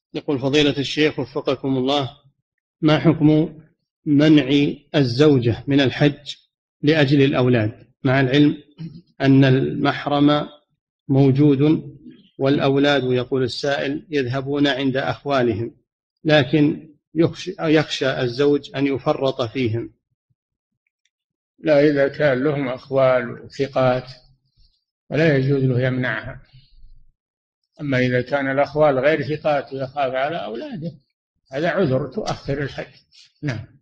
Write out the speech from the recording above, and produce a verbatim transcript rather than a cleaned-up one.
يقول فضيلة الشيخ وفقكم الله، ما حكم منع الزوجة من الحج لأجل الأولاد، مع العلم أن المحرم موجود والأولاد، يقول السائل، يذهبون عند أخوالهم، لكن يخشى, يخشى الزوج أن يفرط فيهم. لا، إذا كان لهم أخوال وثقات فلا يجوز له يمنعها. أما إذا كان الأخوال غير ثقات ويخاف على أولاده هذا عذر، تؤخر الحج. نعم.